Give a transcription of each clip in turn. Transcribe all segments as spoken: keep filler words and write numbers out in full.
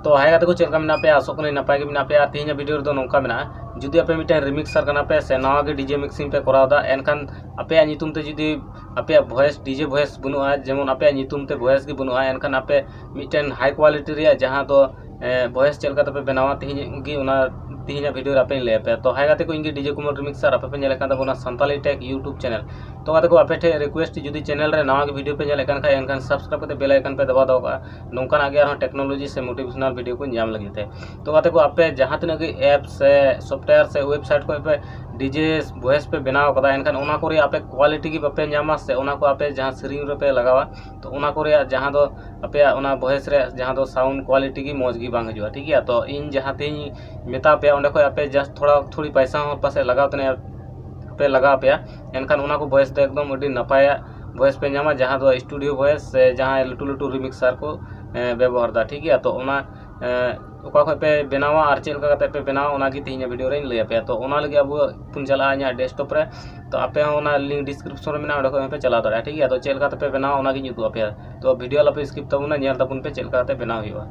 तो हाय गाते को चलका मेना पे आसो कने नपाय के मेना पे आ तेहिना वीडियो रे दो नोंका मेना जुदी आपे मिटे रिमिक्सर कना पे से नवा के डीजे मिक्सिंग पे कराव दा एनखान आपे नितुम ते जुदी आपे वॉइस डीजे वॉइस बनुआ जेमन आपे नितुम ते वॉइस के बनुआ एनखान आपे मिटेन हाई क्वालिटी रे जहां दो वॉइस चलका तपे बनावा तेहिन गी उना तेहिना वीडियो आपे ले पे तो हाय गाते को इंगे डीजे कुमर रिमिक्सर आपे पे नेले कान तबोना संताली टेक यूट्यूब चैनल तो गाते को आपे ठे रिक्वेस्ट जुदी चैनल रे नवा के वीडियो पे नेले कान खा एनखान सब्सक्राइब करते बेल आइकन पे दबा दो का नोंकान आगे आरो टेक्नोलॉजी से मोटिवेशनल वीडियो को नाम लगी थे तो गाते को आपे जहां तने के ऐप से सॉफ्टवेयर से वेबसाइट को पे डीजे वॉइस पे बनाव कदा एनखान ओना को रे आपे क्वालिटी की बापे नामा से ओना को आपे जहां स्क्रीन रे पे लगावा तो ओना को रे जहां दो आपे ओना वॉइस रे जहां दो साउंड क्वालिटी की मौज की बांग हजवा ठीक है तो इन जहां ते मेता पे ओंडे को आपे जस्ट थोड़ा थोड़ी पैसा हो पासे लगाव तने पे लगा पे एनखान ओना को वॉइस दो एकदम अडी नपाया वॉइस पे नामा जहां दो स्टूडियो वॉइस से जहां लटू लटू रिमिक्सर को व्यवहार दा ठीक है तो ओना ओका को पे बनावा और चेल का पे बनावा ओना की तेहिना वीडियो रे लय पे तो ओना लगे अब पुन चला आ냐 डेस्कटॉप रे तो आपे ओना लिंक डिस्क्रिप्शन रे मेना ओडे को पे चला दरा ठीक है तो चेल का पे बनावा ओना की ᱧᱩᱛᱩ पे तो वीडियो लापे स्किप तबुना नेल तबुन पे चेल का ते बनाव हुआ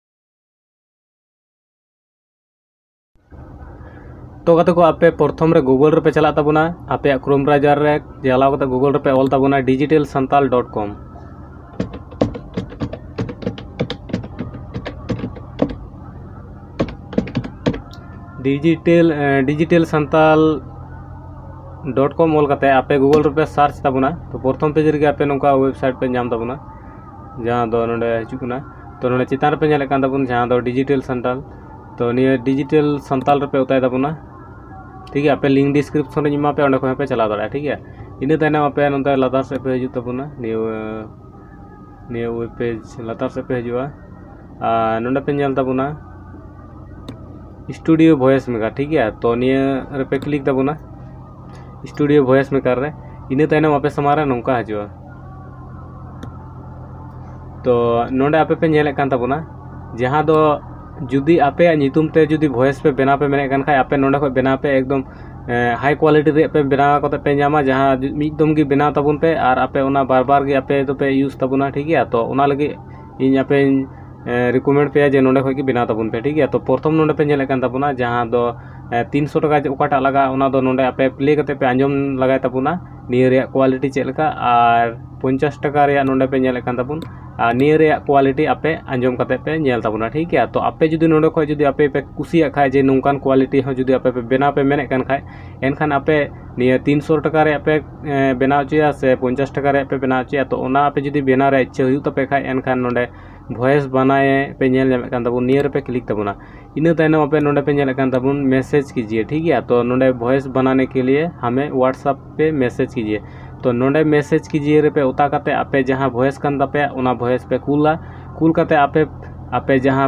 तो गाते को आपे प्रथम रे गूगल रे पे चला तबुना आपे क्रोम ब्राउज़र रे चलाव कते गूगल रे पे ऑल तबुना digital Santal dot com digital digital Santal dot com ऑल कते आपे गूगल रे पे सर्च तबुना तो प्रथम पेज रे आपे नोका वेबसाइट पे नाम तबुना जहां दो नोडे हिजुकुना तो नोडे चितान रे पे नेले कान तबुन जहां दो डिजिटल संताल तो निये डिजिटल संताल रे पे उताय तबुना ठीक है आपे लिंक डिस्क्रिप्शन रे मा पे ओंडे को पे चला दरा ठीक है इने तायना आपे नोंते लातार से पे हिजु तबुना निये निये वेब पेज लातार से पे हिजुआ आ नोंडे पे नेल तबुना स्टूडियो वॉइस मेकर ठीक है तो निये रे पे क्लिक तबुना स्टूडियो वॉइस मेकर रे इने तायना आपे समारे नोंका हिजुआ तो नोंडे आपे पे नेले कान तबुना जहां दो जुदी आपे नितुम ते जुदी वॉइस पे बना पे मेने कान खाय आपे नोंडे को बना पे एकदम हाई क्वालिटी रे पे बना को पे नामा जहां मिदम की बना तबुन पे और आपे ओना बार बार के आपे तो पे यूज तबुना ठीक है तो ओना लगे इन आपे रिकमेंड पे जे नोंडे खय की बना तबुन पे ठीक है तो प्रथम नोंडे पे नेले कान तबुना जहां दो तीन सौ टका ओकाटा लगा ओना दो नोंडे आपे प्ले करते पे आंजम लगाय तबुना निये रे क्वालिटी चेक लका और पचास टका रे नोंडे पे नेले कान तबुन निये रे क्वालिटी आपे आंजम करते पे नेल तबुना ठीक है तो आपे जुदी नोंडे खय जुदी आपे पे कुसिया खाय जे नोंकान क्वालिटी हो जुदी आपे पे बना पे मेने कान खाय एनखान आपे निये तीन सौ टका रे आपे बना चया से पचास टका रे आपे बना चया तो ओना आपे जुदी बना रे इच्छा हुई तपे खाय एनखान नोंडे वॉइस बनाए पे नेल नेल कान तबुन निये रे पे क्लिक तबुना इने तायनम आपे नोंडे पे नेल कान तबुन मैसेज कीजिए ठीक है तो नोंडे वॉइस बनाने के लिए हमें व्हाट्सएप पे मैसेज कीजिए तो नोंडे मैसेज कीजिए रे पे उता करते आपे जहां वॉइस कान तपे ओना वॉइस पे कूला कूल करते आपे आपे जहां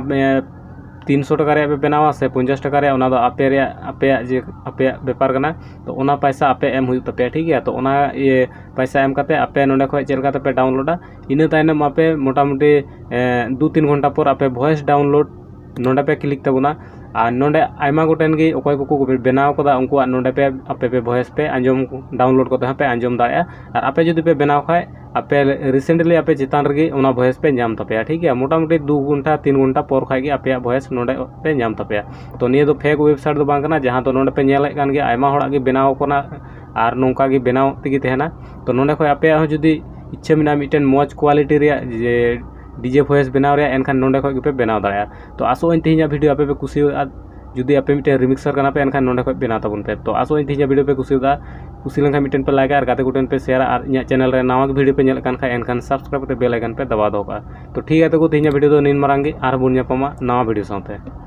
तीन सौ टका रे बनावा से पचास टका रे ओना दो आपे रे आपे जे आपे व्यापार करना तो ओना पैसा आपे एम हुई तपे ठीक है तो ओना ये पैसा एम करते आपे नोंडे खय चेल करते पे डाउनलोडा इने तायनम आपे मोटा मोटी दो तीन घंटा पर आपे वॉइस डाउनलोड नोंडे पे क्लिक तबुना और नोंडे आयमा गोटेन गे ओकय को बनाव कदा उनको नोंडे पे आपे पे वॉइस पे आंजम डाउनलोड करते पे आंजम दाया और आपे जुदी पे बनाव खाय आपे रिसेंटली आपे चितान रे ओना वॉइस पे नाम तपया ठीक है मोटा मोटी दो घंटा तीन घंटा पर खाय गे आपे वॉइस नोंडे पे नाम तपया तो निये दो फेक वेबसाइट दो बांग कना जहां तो नोंडे पे नेले कान गे आयमा होड़ा गे बनाव कना और नोंका गे बनाव तिगी तेहना तो नोंडे खय आपे हो जुदी इच्छा मिना मिटेन मौज क्वालिटी रे जे डीजे वॉइस बनाव रे एनखान नोंडे खय पे बनाव दाया तो आसो इन तेहिना वीडियो आपे पे कुसी जुदी आपे मिटे रिमिक्सर कना पे एनखान नोंडे खय बनाव तबुन पे तो आसो इन तेहिना वीडियो पे कुसीदा कुसी लेखा मिटेन पे लाइक और गाते गुटेन पे शेयर और इन चैनल रे नवा वीडियो पे नेल कान खाय एनखान सब्सक्राइब करते बेल आइकन पे दबा दो का तो ठीक है तो तेहिना वीडियो दो निन मारांगे आर बुन ᱧᱟᱯᱟᱢᱟ नवा वीडियो साथे।